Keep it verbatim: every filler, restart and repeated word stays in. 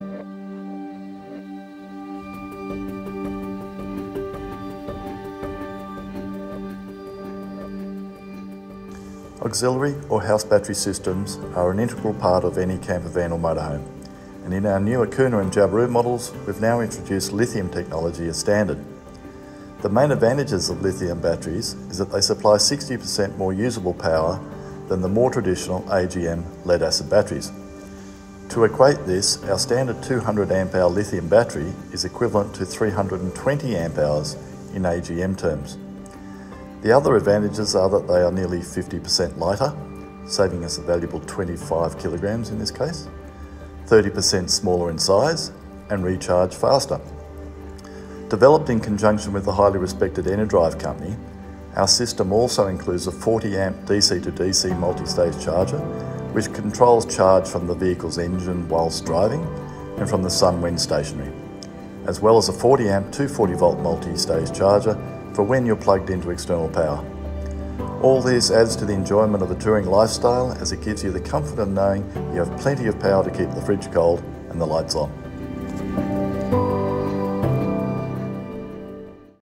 Auxiliary or house battery systems are an integral part of any campervan or motorhome, and in our new Akuna and Jabiru models, we've now introduced lithium technology as standard. The main advantages of lithium batteries is that they supply sixty percent more usable power than the more traditional A G M lead-acid batteries. To equate this, our standard two hundred amp hour lithium battery is equivalent to three hundred twenty amp hours in A G M terms. The other advantages are that they are nearly fifty percent lighter, saving us a valuable twenty-five kilograms in this case, thirty percent smaller in size, and recharge faster. Developed in conjunction with the highly respected Enerdrive company, our system also includes a forty amp D C to D C multi-stage charger, which controls charge from the vehicle's engine whilst driving and from the sun when stationary, as well as a forty amp two hundred forty volt multi-stage charger for when you're plugged into external power. All this adds to the enjoyment of a touring lifestyle, as it gives you the comfort of knowing you have plenty of power to keep the fridge cold and the lights on.